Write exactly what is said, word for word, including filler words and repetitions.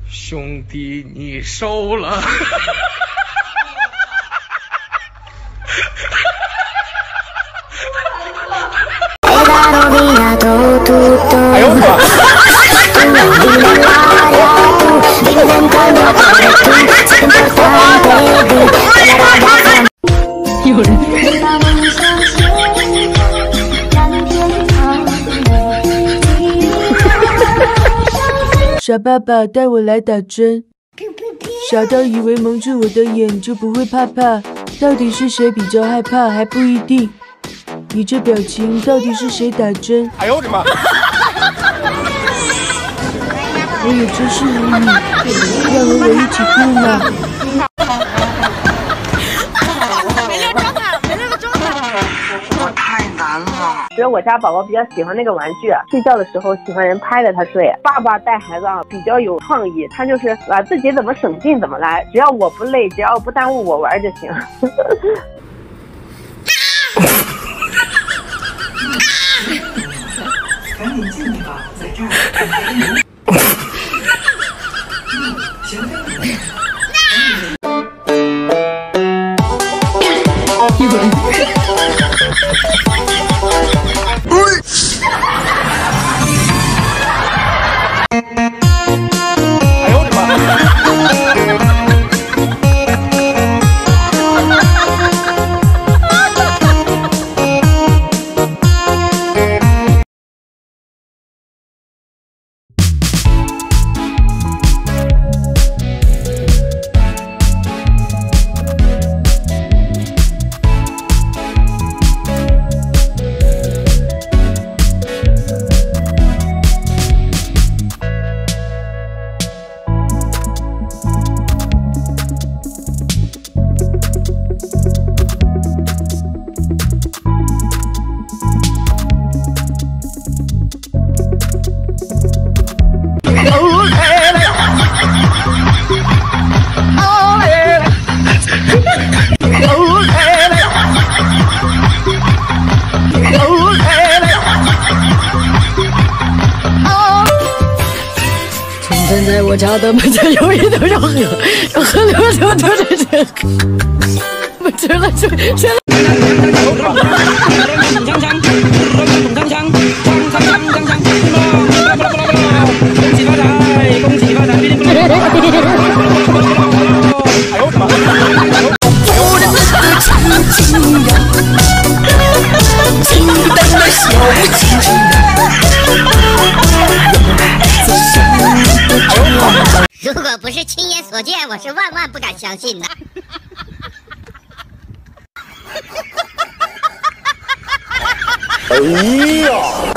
兄弟，你收了。 哎呦我的有人。 傻爸爸带我来打针，傻到以为蒙住我的眼就不会怕怕，到底是谁比较害怕还不一定。你这表情到底是谁打针？ 哎呦我的妈！ 我也真是无语，要和我一起哭吗？ 觉得我家宝宝比较喜欢那个玩具，睡觉的时候喜欢人拍着他睡。爸爸带孩子啊比较有创意，他就是啊自己怎么省劲怎么来，只要我不累，只要不耽误我玩就行。 赶紧进去吧，在这儿。行。 有人。 哎呦我的妈！ 站在我家的门前有一头小河，小河流流流着这，我吃了吃吃了。恭喜发财，恭喜发财！ 哎呦我的妈！ 如果不是亲眼所见，我是万万不敢相信的。 哎呀！